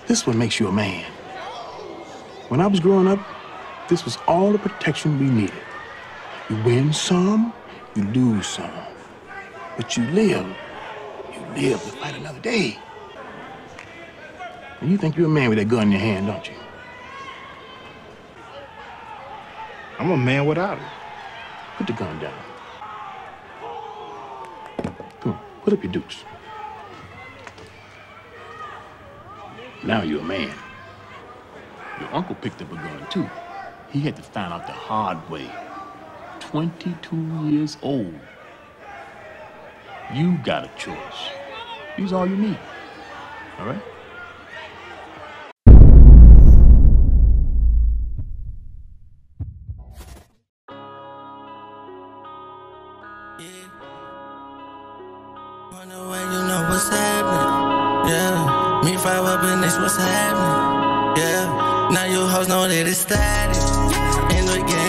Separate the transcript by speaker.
Speaker 1: This is what makes you a man. When I was growing up, this was all the protection we needed. You win some, you lose some. But you live. You live to fight another day. And you think you're a man with that gun in your hand, don't you?
Speaker 2: I'm a man without it.
Speaker 1: Put the gun down. Come on, put up your dukes. Now you're a man. Your uncle picked up a gun, too. He had to find out the hard way. 22 years old. You got a choice. Use all you need. All right?
Speaker 3: Wonder when you know what's happening. Yeah. Me 5 up and that's what's happening. Yeah. Now you hoes know that it's static. In the game.